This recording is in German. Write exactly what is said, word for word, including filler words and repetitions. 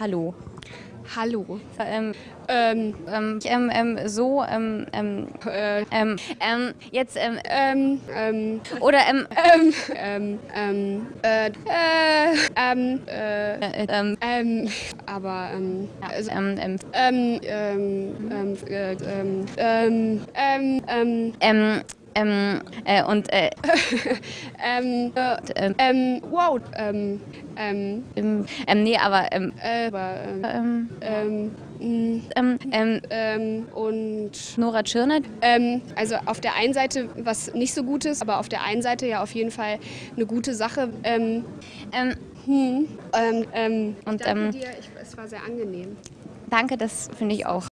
Hallo. Hallo. Ähm, Ähm, ähm, ähm, ähm, so, ähm, ähm, äh, ähm, ähm, jetzt, ähm, ähm, ähm, oder, ähm, ähm, ähm, ähm, äh, äh, ähm, äh, äh, ähm, ähm, aber, ähm, also, ähm, ähm, ähm, ähm, ähm, äh, ähm, ähm, ähm, ähm, ähm, ähm, äh, und, äh, ähm, äh, ähm, ähm, wow, ähm, ähm, ähm, ähm, nee, aber, ähm, äh, aber, ähm, ähm, ähm, mh, ähm, ähm, ähm, und Nora Tschirner, Ähm, also auf der einen Seite was nicht so Gutes, aber auf der einen Seite ja auf jeden Fall eine gute Sache. Ähm, ähm, hm, ähm, ähm, und, danke ähm, dir, ich, es war sehr angenehm. danke, das finde ich auch.